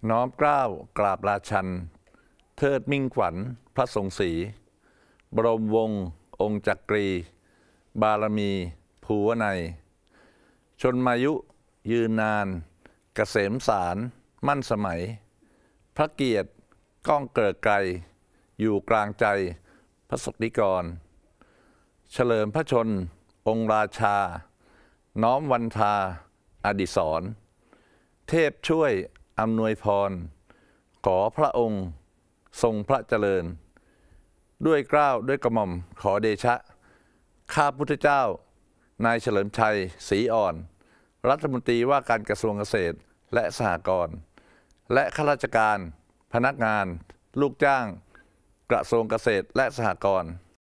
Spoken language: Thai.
น้อมเกล้ากราบราชันเทิดมิ่งขวัญพระทรงศรีบรมวงศ์องค์จักรี บารมีภูวนัยชนมายุยืนนานเกษมสารมั่นสมัยพระเกียรติก้องเกิดไกลอยู่กลางใจพระสกนิกรเฉลิมพระชนองค์ราชาน้อมวันทาอดิศรเทพช่วยอำนวยพรขอพระองค์ทรงพระเจริญด้วยเกล้าด้วยกระหม่อมขอเดชะข้าพุทธเจ้านายเฉลิมชัยศรีอ่อนรัฐมนตรีว่าการกระทรวงเกษตรและสหกรณ์และข้าราชการพนักงานลูกจ้างกระทรวงเกษตรและสหกรณ์